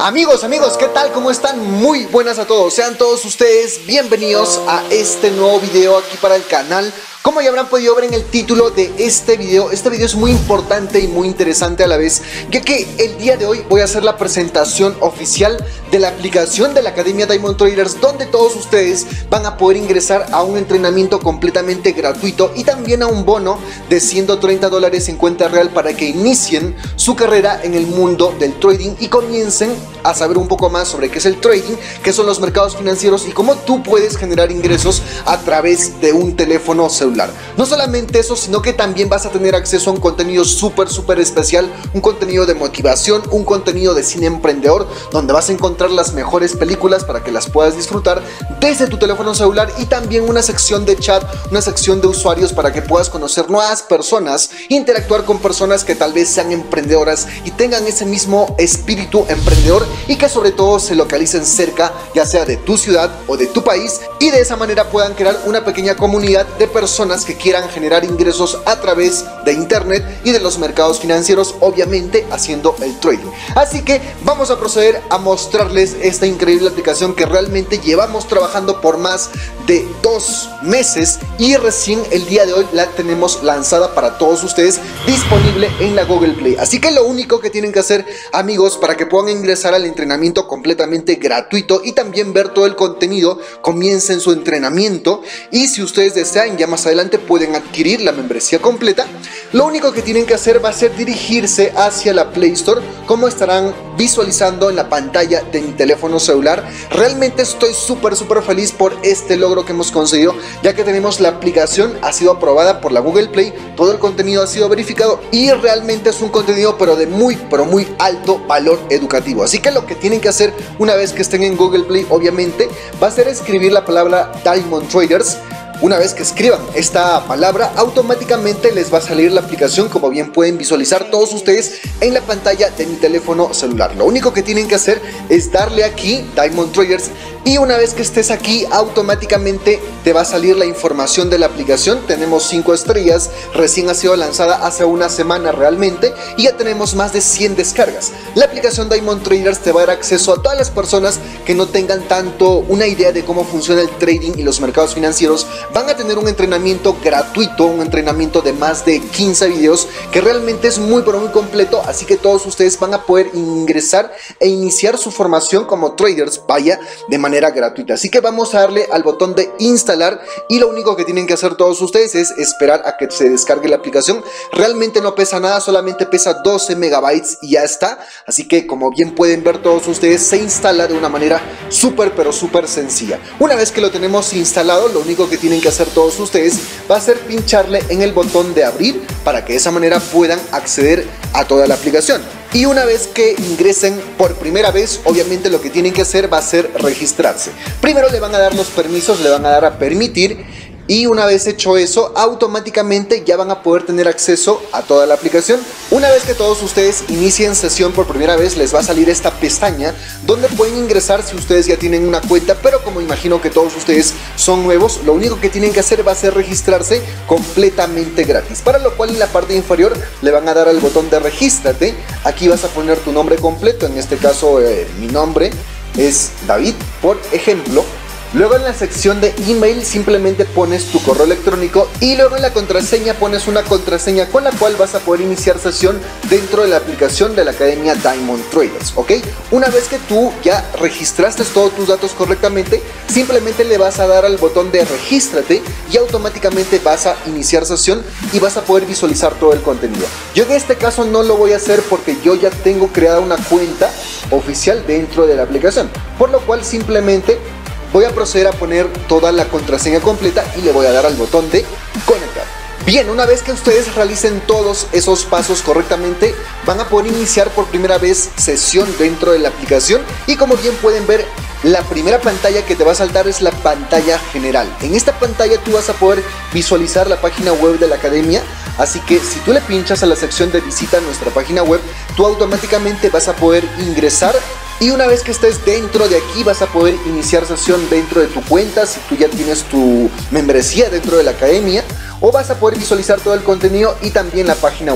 Amigos, ¿qué tal? ¿Cómo están? Muy buenas a todos. Sean todos ustedes bienvenidos a este nuevo video aquí para el canal. Como ya habrán podido ver en el título de este video es muy importante y muy interesante a la vez, ya que el día de hoy voy a hacer la presentación oficial de la aplicación de la Academia Diamond Traders, donde todos ustedes van a poder ingresar a un entrenamiento completamente gratuito y también a un bono de $130 en cuenta real para que inicien su carrera en el mundo del trading y comiencen a saber un poco más sobre qué es el trading, qué son los mercados financieros y cómo tú puedes generar ingresos a través de un teléfono celular. No solamente eso, sino que también vas a tener acceso a un contenido súper especial, un contenido de motivación, un contenido de cine emprendedor, donde vas a encontrar las mejores películas para que las puedas disfrutar desde tu teléfono celular, y también una sección de chat, una sección de usuarios para que puedas conocer nuevas personas, interactuar con personas que tal vez sean emprendedoras y tengan ese mismo espíritu emprendedor, y que sobre todo se localicen cerca, ya sea de tu ciudad o de tu país, y de esa manera puedan crear una pequeña comunidad de personas que quieran generar ingresos a través de internet y de los mercados financieros, obviamente haciendo el trading. Así que vamos a proceder a mostrarles esta increíble aplicación que realmente llevamos trabajando por más de 2 meses y recién el día de hoy la tenemos lanzada para todos ustedes, disponible en la Google Play. Así que lo único que tienen que hacer, amigos, para que puedan ingresar al entrenamiento completamente gratuito y también ver todo el contenido, comiencen su entrenamiento, y si ustedes desean ya más adelante pueden adquirir la membresía completa. Lo único que tienen que hacer va a ser dirigirse hacia la Play Store, como estarán visualizando en la pantalla de mi teléfono celular. Realmente estoy súper feliz por este logro que hemos conseguido, ya que tenemos la aplicación, ha sido aprobada por la Google Play, todo el contenido ha sido verificado y realmente es un contenido pero de muy alto valor educativo. Así que lo que tienen que hacer una vez que estén en Google Play, obviamente, va a ser escribir la palabra Diamond Traders. Una vez que escriban esta palabra, automáticamente les va a salir la aplicación, como bien pueden visualizar todos ustedes en la pantalla de mi teléfono celular. Lo único que tienen que hacer es darle aquí Diamond Traders, y una vez que estés aquí automáticamente te va a salir la información de la aplicación. Tenemos 5 estrellas, recién ha sido lanzada hace una semana realmente y ya tenemos más de 100 descargas. La aplicación Diamond Traders te va a dar acceso a todas las personas que no tengan tanto una idea de cómo funciona el trading y los mercados financieros. Van a tener un entrenamiento gratuito, un entrenamiento de más de 15 videos que realmente es muy completo, así que todos ustedes van a poder ingresar e iniciar su formación como traders, vaya, de manera gratuita. Así que vamos a darle al botón de instalar, y lo único que tienen que hacer todos ustedes es esperar a que se descargue la aplicación. Realmente no pesa nada, solamente pesa 12 megabytes y ya está. Así que, como bien pueden ver todos ustedes, se instala de una manera súper sencilla. Una vez que lo tenemos instalado, lo único que tienen que hacer todos ustedes va a ser pincharle en el botón de abrir para que de esa manera puedan acceder a toda la aplicación. Y una vez que ingresen por primera vez, obviamente lo que tienen que hacer va a ser registrarse. Primero le van a dar los permisos, le van a dar a permitir, y una vez hecho eso, automáticamente ya van a poder tener acceso a toda la aplicación. Una vez que todos ustedes inicien sesión por primera vez, les va a salir esta pestaña donde pueden ingresar si ustedes ya tienen una cuenta, pero como imagino que todos ustedes son nuevos, lo único que tienen que hacer va a ser registrarse completamente gratis, para lo cual en la parte inferior le van a dar al botón de regístrate. Aquí vas a poner tu nombre completo, en este caso mi nombre es David, por ejemplo. Luego en la sección de email simplemente pones tu correo electrónico, y luego en la contraseña pones una contraseña con la cual vas a poder iniciar sesión dentro de la aplicación de la Academia Diamond Traders, ¿ok? Una vez que tú ya registraste todos tus datos correctamente, simplemente le vas a dar al botón de regístrate y automáticamente vas a iniciar sesión y vas a poder visualizar todo el contenido. Yo en este caso no lo voy a hacer porque yo ya tengo creada una cuenta oficial dentro de la aplicación, por lo cual simplemente voy a proceder a poner toda la contraseña completa y le voy a dar al botón de conectar. Bien, una vez que ustedes realicen todos esos pasos correctamente, van a poder iniciar por primera vez sesión dentro de la aplicación, y como bien pueden ver, la primera pantalla que te va a saltar es la pantalla general. En esta pantalla tú vas a poder visualizar la página web de la academia, así que si tú le pinchas a la sección de visita a nuestra página web, tú automáticamente vas a poder ingresar, y una vez que estés dentro de aquí vas a poder iniciar sesión dentro de tu cuenta si tú ya tienes tu membresía dentro de la academia, o vas a poder visualizar todo el contenido y también la página web.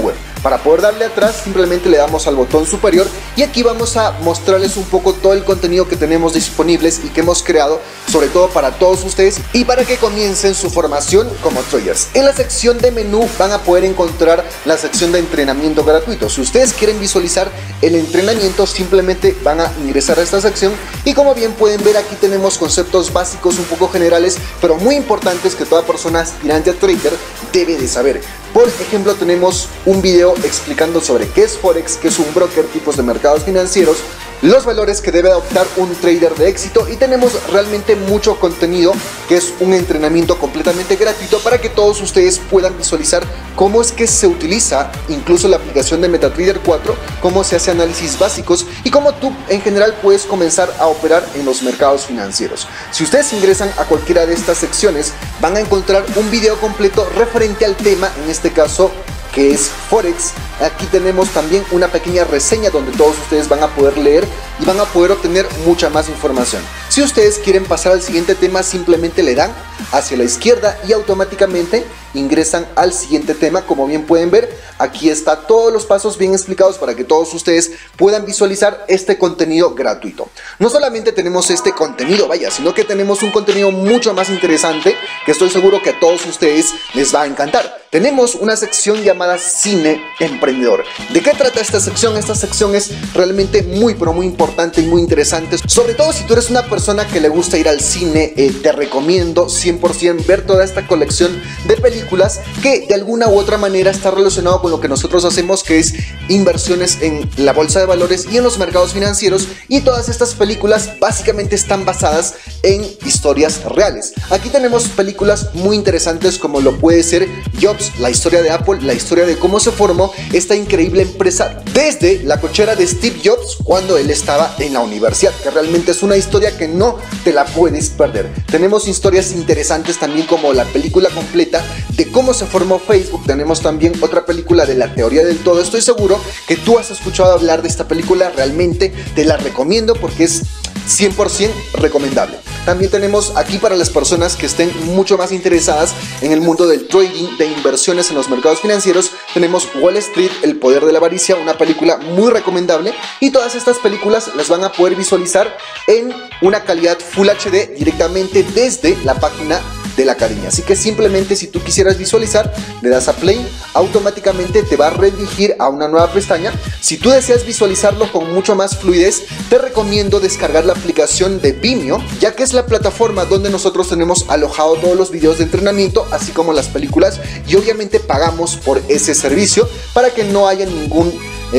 Para poder darle atrás simplemente le damos al botón superior y aquí vamos a mostrarles un poco todo el contenido que tenemos disponibles y que hemos creado, sobre todo para todos ustedes y para que comiencen su formación como traders. En la sección de menú van a poder encontrar la sección de entrenamiento gratuito. Si ustedes quieren visualizar el entrenamiento, simplemente van a ingresar a esta sección y como bien pueden ver, aquí tenemos conceptos básicos un poco generales, pero muy importantes que toda persona aspirante a trader debe de saber. Por ejemplo, tenemos un video explicando sobre qué es Forex, qué es un broker, tipos de mercados financieros, los valores que debe adoptar un trader de éxito y tenemos realmente mucho contenido que es un entrenamiento completamente gratuito para que todos ustedes puedan visualizar cómo es que se utiliza incluso la aplicación de MetaTrader 4, cómo se hace análisis básicos y cómo tú en general puedes comenzar a operar en los mercados financieros. Si ustedes ingresan a cualquiera de estas secciones van a encontrar un video completo referente al tema, en este caso que es Forex. Aquí tenemos también una pequeña reseña donde todos ustedes van a poder leer y van a poder obtener mucha más información. Si ustedes quieren pasar al siguiente tema, simplemente le dan hacia la izquierda y automáticamente ingresan al siguiente tema. Como bien pueden ver, aquí está todos los pasos bien explicados para que todos ustedes puedan visualizar este contenido gratuito. No solamente tenemos este contenido, vaya, sino que tenemos un contenido mucho más interesante que estoy seguro que a todos ustedes les va a encantar. Tenemos una sección llamada Cine Emprendedor. ¿De qué trata esta sección? Esta sección es realmente muy pero muy importante y muy interesante. Sobre todo si tú eres una persona que le gusta ir al cine, te recomiendo 100% ver toda esta colección de películas que de alguna u otra manera está relacionado con lo que nosotros hacemos, que es inversiones en la bolsa de valores y en los mercados financieros, y todas estas películas básicamente están basadas en historias reales. Aquí tenemos películas muy interesantes como lo puede ser Jobs, la historia de Apple, la historia de cómo se formó esta increíble empresa desde la cochera de Steve Jobs cuando él estaba en la universidad, que realmente es una historia que no te la puedes perder. Tenemos historias interesantes también como la película completa de cómo se formó Facebook. Tenemos también otra película de la teoría del todo. Estoy seguro que tú has escuchado hablar de esta película, realmente te la recomiendo porque es 100% recomendable. También tenemos aquí para las personas que estén mucho más interesadas en el mundo del trading, de inversiones en los mercados financieros, tenemos Wall Street, el poder de la avaricia, una película muy recomendable, y todas estas películas las van a poder visualizar en una calidad Full HD directamente desde la página de la academia. Así que simplemente si tú quisieras visualizar, le das a play, automáticamente te va a redirigir a una nueva pestaña. Si tú deseas visualizarlo con mucho más fluidez, te recomiendo descargar la aplicación de Vimeo, ya que es la plataforma donde nosotros tenemos alojado todos los videos de entrenamiento, así como las películas, y obviamente pagamos por ese servicio para que no haya ningún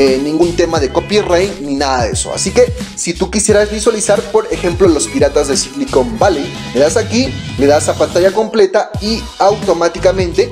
tema de copyright ni nada de eso. Así que si tú quisieras visualizar, por ejemplo, los piratas de Silicon Valley, le das aquí, le das a pantalla completa y automáticamente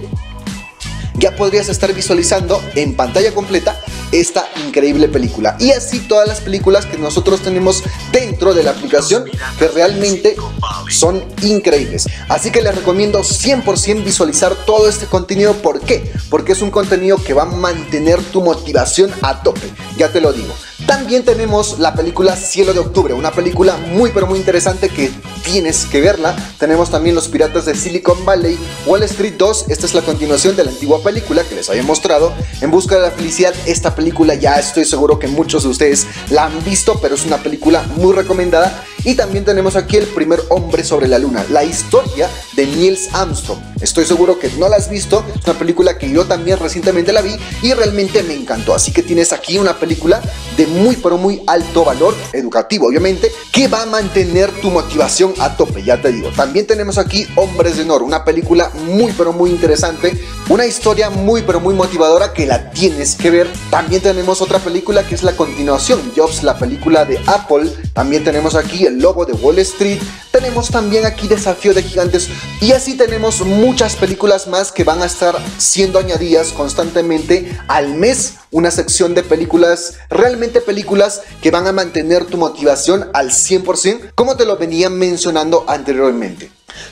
ya podrías estar visualizando en pantalla completa esta increíble película, y así todas las películas que nosotros tenemos dentro de la aplicación, que realmente son increíbles. Así que les recomiendo 100% visualizar todo este contenido. ¿Por qué? Porque es un contenido que va a mantener tu motivación a tope, ya te lo digo. También tenemos la película Cielo de Octubre, una película muy pero muy interesante que tienes que verla. Tenemos también Los Piratas de Silicon Valley, Wall Street 2, esta es la continuación de la antigua película que les había mostrado, En Busca de la Felicidad. Esta película ya estoy seguro que muchos de ustedes la han visto, pero es una película muy recomendada. Y también tenemos aquí El Primer Hombre sobre la Luna, la historia de Neil Armstrong. Estoy seguro que no la has visto, es una película que yo también recientemente la vi y realmente me encantó. Así que tienes aquí una película de muy pero muy alto valor educativo, obviamente, que va a mantener tu motivación a tope, ya te digo. También tenemos aquí Hombres de Honor, una película muy pero muy interesante, una historia muy pero muy motivadora que la tienes que ver. También tenemos otra película que es la continuación, Jobs, la película de Apple. También tenemos aquí El Lobo de Wall Street. Tenemos también aquí Desafío de Gigantes, y así tenemos muchas películas más que van a estar siendo añadidas constantemente al mes. Una sección de películas, realmente películas que van a mantener tu motivación al 100%, como te lo venía mencionando anteriormente.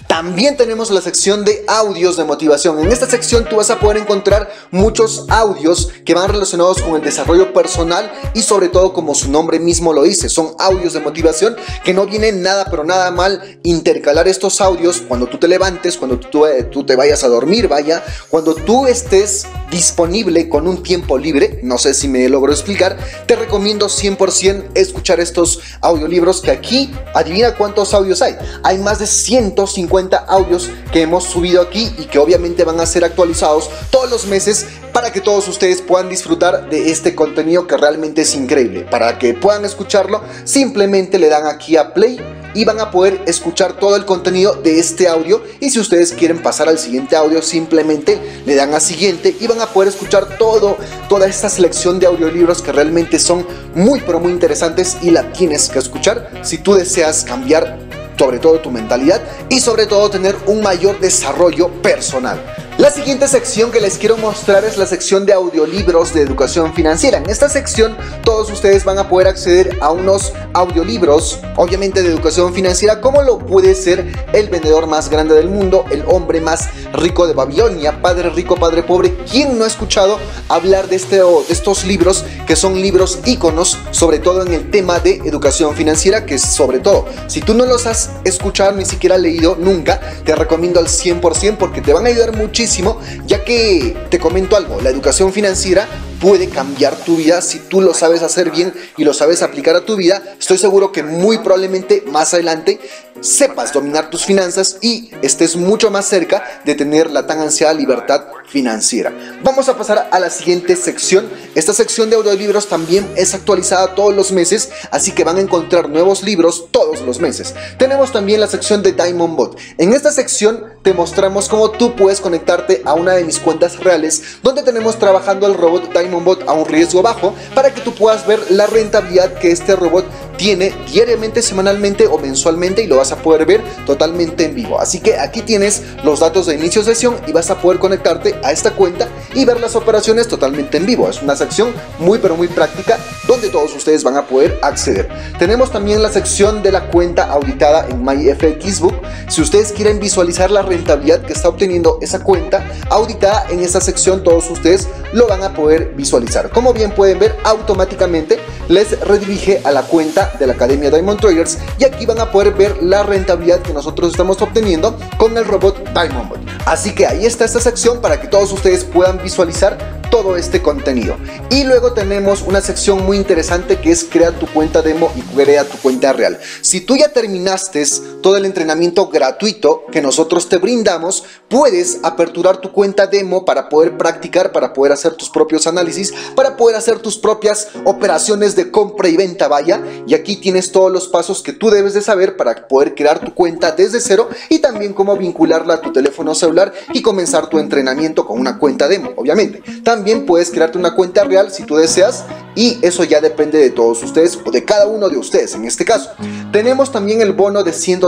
También tenemos la sección de audios de motivación. En esta sección tú vas a poder encontrar muchos audios que van relacionados con el desarrollo personal y sobre todo, como su nombre mismo lo dice, son audios de motivación, que no viene nada pero nada mal intercalar estos audios cuando tú te levantes, cuando tú te vayas a dormir, cuando tú estés disponible con un tiempo libre. No sé si me logro explicar. Te recomiendo 100% escuchar estos audiolibros, que aquí, adivina cuántos audios hay. Hay más de 150 audios que hemos subido aquí y que obviamente van a ser actualizados todos los meses para que todos ustedes puedan disfrutar de este contenido que realmente es increíble. Para que puedan escucharlo, simplemente le dan aquí a play y van a poder escuchar todo el contenido de este audio. Y si ustedes quieren pasar al siguiente audio, simplemente le dan a siguiente y van a poder escuchar toda esta selección de audiolibros que realmente son muy pero muy interesantes, y la tienes que escuchar si tú deseas cambiar sobre todo tu mentalidad y sobre todo tener un mayor desarrollo personal. La siguiente sección que les quiero mostrar es la sección de audiolibros de educación financiera. En esta sección todos ustedes van a poder acceder a unos audiolibros, obviamente de educación financiera, como lo puede ser El vendedor más grande del mundo, El hombre más rico de Babilonia, Padre rico, Padre pobre. ¿Quién no ha escuchado hablar de estos libros, que son libros íconos, sobre todo en el tema de educación financiera? Que sobre todo, si tú no los has escuchado ni siquiera leído nunca, te recomiendo al 100% porque te van a ayudar muchísimo, ya que te comento algo: la educación financiera puede cambiar tu vida si tú lo sabes hacer bien y lo sabes aplicar a tu vida. Estoy seguro que muy probablemente más adelante sepas dominar tus finanzas y estés mucho más cerca de tener la tan ansiada libertad financiera. Vamos a pasar a la siguiente sección. Esta sección de audiolibros también es actualizada todos los meses, así que van a encontrar nuevos libros todos los meses. Tenemos también la sección de Diamond Bot. En esta sección te mostramos cómo tú puedes conectarte a una de mis cuentas reales, donde tenemos trabajando el robot Diamond Bot a un riesgo bajo, para que tú puedas ver la rentabilidad que este robot tiene diariamente, semanalmente o mensualmente, y lo vas a poder ver totalmente en vivo. Así que aquí tienes los datos de inicio de sesión y vas a poder conectarte a esta cuenta y ver las operaciones totalmente en vivo. Es una sección muy pero muy práctica donde todos ustedes van a poder acceder. Tenemos también la sección de la cuenta auditada en MyFXBook. Si ustedes quieren visualizar la rentabilidad que está obteniendo esa cuenta auditada, en esta sección todos ustedes lo van a poder visualizar. Como bien pueden ver, automáticamente les redirige a la cuenta de la Academia Diamond Traders y aquí van a poder ver la rentabilidad que nosotros estamos obteniendo con el robot Diamond Bot. Así que ahí está esta sección para que todos ustedes puedan visualizar todo este contenido. Y luego tenemos una sección muy interesante que es Crea tu cuenta demo y crea tu cuenta real. Si tú ya terminaste todo el entrenamiento gratuito que nosotros te brindamos, puedes aperturar tu cuenta demo para poder practicar, para poder hacer tus propios análisis, para poder hacer tus propias operaciones de compra y venta, y aquí tienes todos los pasos que tú debes de saber para poder crear tu cuenta desde cero, y también cómo vincularla a tu teléfono celular y comenzar tu entrenamiento con una cuenta demo. Obviamente también puedes crearte una cuenta real si tú deseas, y eso ya depende de todos ustedes o de cada uno de ustedes. En este caso tenemos también el bono de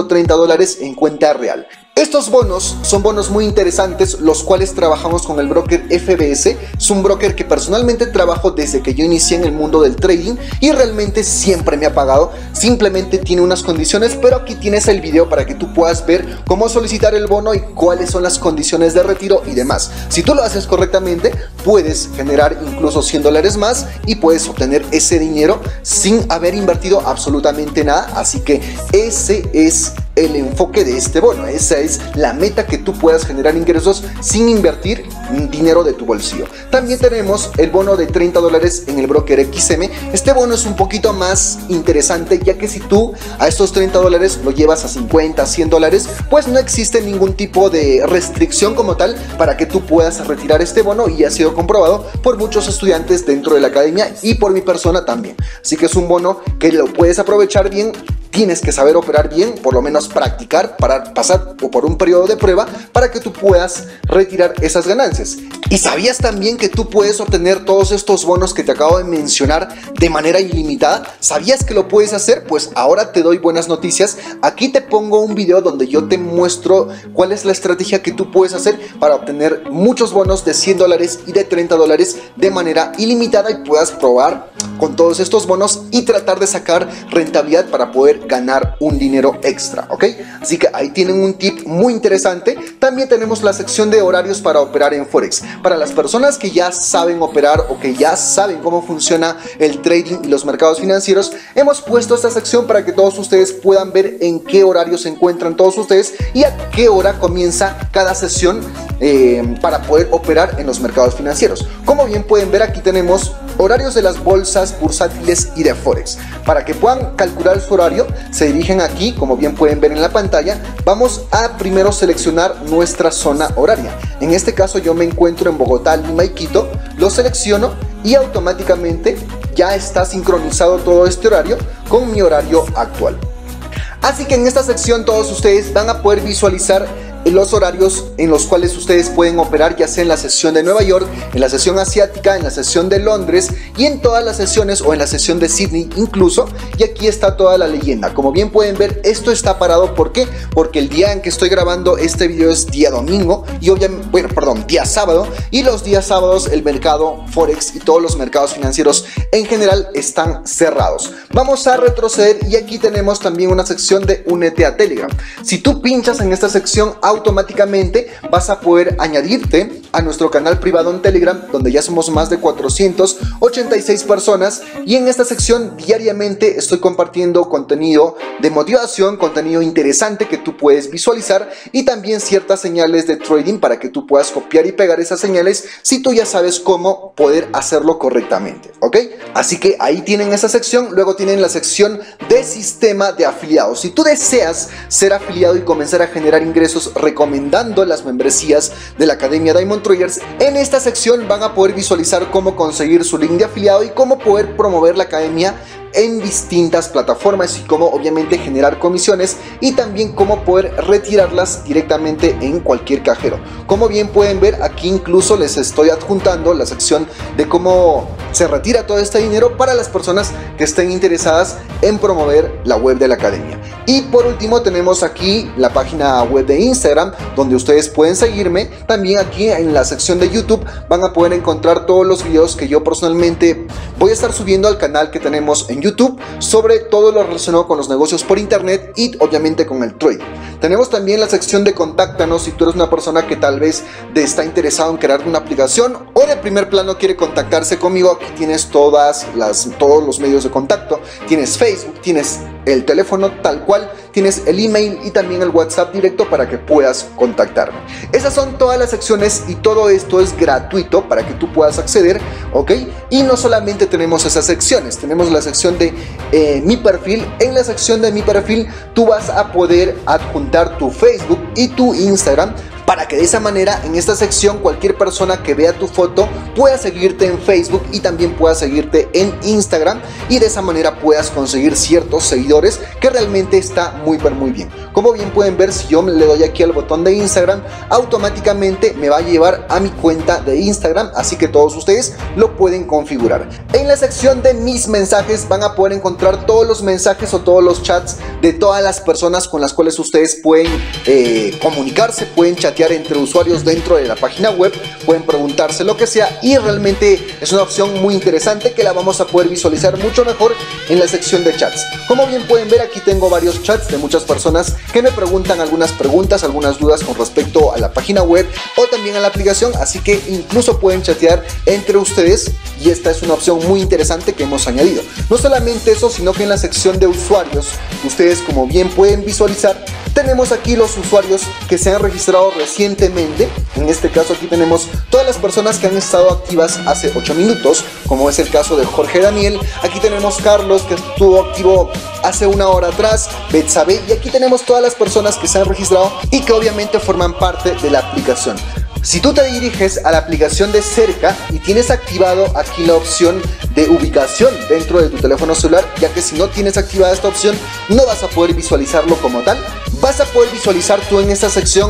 $130 en cuenta real. Estos bonos son bonos muy interesantes, los cuales trabajamos con el broker FBS. Es un broker que personalmente trabajo desde que yo inicié en el mundo del trading y realmente siempre me ha pagado. Simplemente tiene unas condiciones, pero aquí tienes el video para que tú puedas ver cómo solicitar el bono y cuáles son las condiciones de retiro y demás. Si tú lo haces correctamente, puedes generar incluso $100 más y puedes obtener ese dinero sin haber invertido absolutamente nada. Así que ese es el enfoque de este bono. Esa es la meta, que tú puedas generar ingresos sin invertir dinero de tu bolsillo. También tenemos el bono de $30 en el broker XM. Este bono es un poquito más interesante, ya que si tú a estos $30 lo llevas a 50, $100, pues no existe ningún tipo de restricción como tal para que tú puedas retirar este bono, y ha sido comprobado por muchos estudiantes dentro de la academia y por mi persona también. Así que es un bono que lo puedes aprovechar bien. Tienes que saber operar bien, por lo menos practicar para pasar por un periodo de prueba para que tú puedas retirar esas ganancias. ¿Y sabías también que tú puedes obtener todos estos bonos que te acabo de mencionar de manera ilimitada? ¿Sabías que lo puedes hacer? Pues ahora te doy buenas noticias. Aquí te pongo un video donde yo te muestro cuál es la estrategia que tú puedes hacer para obtener muchos bonos de $100 y de $30 de manera ilimitada y puedas probar con todos estos bonos y tratar de sacar rentabilidad para poder ganar un dinero extra, ¿ok? Así que ahí tienen un tip muy interesante. También tenemos la sección de horarios para operar en Forex. Para las personas que ya saben operar o que ya saben cómo funciona el trading y los mercados financieros, hemos puesto esta sección para que todos ustedes puedan ver en qué horario se encuentran todos ustedes y a qué hora comienza cada sesión para poder operar en los mercados financieros. Como bien pueden ver, aquí tenemos horarios de las bolsas bursátiles y de Forex. Para que puedan calcular su horario, se dirigen aquí, como bien pueden ver en la pantalla. Vamos a primero seleccionar nuestra zona horaria. En este caso yo me encuentro en Bogotá, Lima y Quito. Lo selecciono y automáticamente ya está sincronizado todo este horario con mi horario actual. Así que en esta sección todos ustedes van a poder visualizar los horarios en los cuales ustedes pueden operar, ya sea en la sesión de Nueva York, en la sesión asiática, en la sesión de Londres y en todas las sesiones, o en la sesión de Sydney incluso. Y aquí está toda la leyenda. Como bien pueden ver, esto está parado. ¿Por qué? Porque el día en que estoy grabando este video es día domingo y obviamente, día sábado, y los días sábados el mercado Forex y todos los mercados financieros en general están cerrados. Vamos a retroceder y aquí tenemos también una sección de Únete a Telegram. Si tú pinchas en esta sección, automáticamente vas a poder añadirte a nuestro canal privado en Telegram, donde ya somos más de 486 personas, y en esta sección diariamente estoy compartiendo contenido de motivación, contenido interesante que tú puedes visualizar, y también ciertas señales de trading para que tú puedas copiar y pegar esas señales si tú ya sabes cómo poder hacerlo correctamente, ¿ok? Así que ahí tienen esa sección. Luego tienen la sección de sistema de afiliados. Si tú deseas ser afiliado y comenzar a generar ingresos recomendando las membresías de la Academia Diamond Traders, en esta sección van a poder visualizar cómo conseguir su link de afiliado y cómo poder promover la academia en distintas plataformas, y cómo obviamente generar comisiones, y también cómo poder retirarlas directamente en cualquier cajero. Como bien pueden ver, aquí incluso les estoy adjuntando la sección de cómo se retira todo este dinero para las personas que estén interesadas en promover la web de la academia. Y por último tenemos aquí la página web de Instagram, donde ustedes pueden seguirme. También aquí en la sección de YouTube van a poder encontrar todos los videos que yo personalmente voy a estar subiendo al canal que tenemos en YouTube sobre todo lo relacionado con los negocios por internet y obviamente con el trading. Tenemos también la sección de contáctanos. Si tú eres una persona que tal vez está interesado en crear una aplicación o de primer plano quiere contactarse conmigo, aquí tienes todos los medios de contacto. Tienes Facebook, tienes el teléfono tal cual, tienes el email y también el WhatsApp directo para que puedas contactarme. Esas son todas las secciones y todo esto es gratuito para que tú puedas acceder, ¿ok? Y no solamente tenemos esas secciones, tenemos la sección de mi perfil. En la sección de mi perfil tú vas a poder adjuntar tu Facebook y tu Instagram, para que de esa manera en esta sección cualquier persona que vea tu foto pueda seguirte en Facebook y también pueda seguirte en Instagram, y de esa manera puedas conseguir ciertos seguidores, que realmente está muy bien. Como bien pueden ver, si yo le doy aquí al botón de Instagram, automáticamente me va a llevar a mi cuenta de Instagram, así que todos ustedes lo pueden configurar. En la sección de mis mensajes van a poder encontrar todos los mensajes o todos los chats de todas las personas con las cuales ustedes pueden comunicarse, pueden chatear entre usuarios dentro de la página web, pueden preguntarse lo que sea, y realmente es una opción muy interesante que la vamos a poder visualizar mucho mejor en la sección de chats. Como bien pueden ver, aquí tengo varios chats de muchas personas que me preguntan algunas preguntas, algunas dudas con respecto a la página web o también a la aplicación, así que incluso pueden chatear entre ustedes, y esta es una opción muy interesante que hemos añadido. No solamente eso, sino que en la sección de usuarios, ustedes como bien pueden visualizar, tenemos aquí los usuarios que se han registrado recientemente. En este caso aquí tenemos todas las personas que han estado activas hace 8 minutos, como es el caso de Jorge Daniel. Aquí tenemos Carlos, que estuvo activo hace 1 hora atrás, Betsabe, y aquí tenemos todas las personas que se han registrado y que obviamente forman parte de la aplicación. Si tú te diriges a la aplicación de cerca y tienes activado aquí la opción de ubicación dentro de tu teléfono celular, ya que si no tienes activada esta opción no vas a poder visualizarlo como tal, vas a poder visualizar tú en esta sección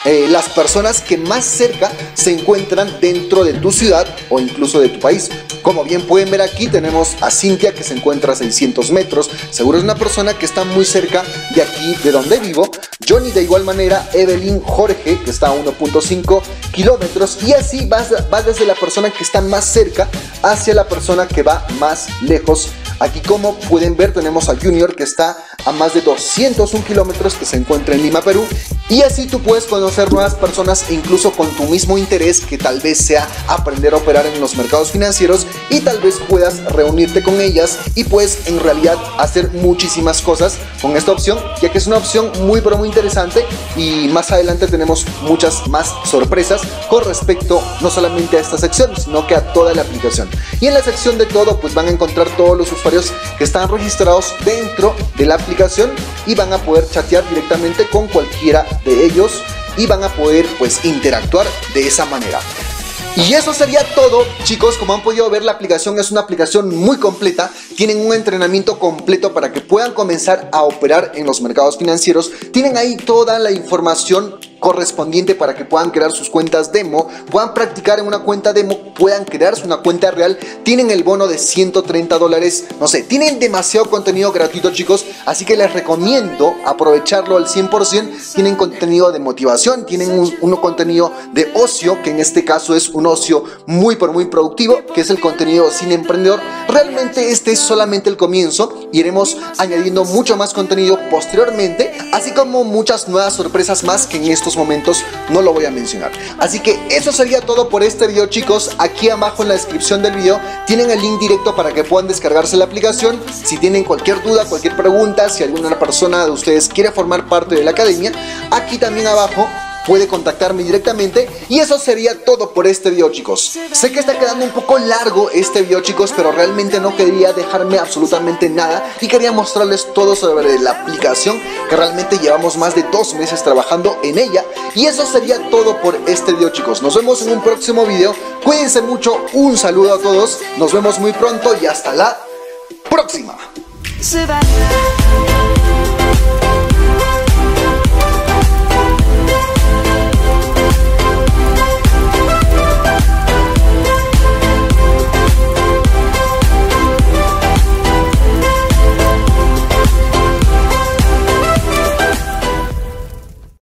las personas que más cerca se encuentran dentro de tu ciudad o incluso de tu país. Como bien pueden ver aquí, tenemos a Cintia, que se encuentra a 600 metros, seguro es una persona que está muy cerca de aquí de donde vivo. Johnny de igual manera, Evelyn, Jorge, que está a 1.5 kilómetros, y así va desde la persona que está más cerca hacia la persona que va más lejos. Aquí, como pueden ver, tenemos a Junior, que está a más de 201 kilómetros, que se encuentra en Lima, Perú. Y así tú puedes conocer nuevas personas e incluso con tu mismo interés, que tal vez sea aprender a operar en los mercados financieros, y tal vez puedas reunirte con ellas y puedes en realidad hacer muchísimas cosas con esta opción, ya que es una opción muy pero muy interesante, y más adelante tenemos muchas más sorpresas con respecto no solamente a esta sección, sino que a toda la aplicación. Y en la sección de todo pues van a encontrar todos los usuarios que están registrados dentro de la aplicación y van a poder chatear directamente con cualquiera de ellos y van a poder pues interactuar de esa manera. Y eso sería todo, chicos. Como han podido ver, la aplicación es una aplicación muy completa. Tienen un entrenamiento completo para que puedan comenzar a operar en los mercados financieros. Tienen ahí toda la información correspondiente para que puedan crear sus cuentas demo, puedan practicar en una cuenta demo, puedan crearse una cuenta real. Tienen el bono de $130, no sé, tienen demasiado contenido gratuito, chicos, así que les recomiendo aprovecharlo al 100%. Tienen contenido de motivación, tienen un contenido de ocio, que en este caso es un ocio muy pero muy productivo, que es el contenido Cine Emprendedor. Realmente este es solamente el comienzo, iremos añadiendo mucho más contenido posteriormente, así como muchas nuevas sorpresas más que en estos momentos no lo voy a mencionar. Así que eso sería todo por este video, chicos. Aquí abajo en la descripción del video tienen el link directo para que puedan descargarse la aplicación. Si tienen cualquier duda, cualquier pregunta, si alguna persona de ustedes quiere formar parte de la academia, aquí también abajo puede contactarme directamente. Y eso sería todo por este video, chicos. Sé que está quedando un poco largo este video, chicos, pero realmente no quería dejarme absolutamente nada y quería mostrarles todo sobre la aplicación, que realmente llevamos más de 2 meses trabajando en ella. Y eso sería todo por este video, chicos. Nos vemos en un próximo video. Cuídense mucho, un saludo a todos, nos vemos muy pronto y hasta la próxima.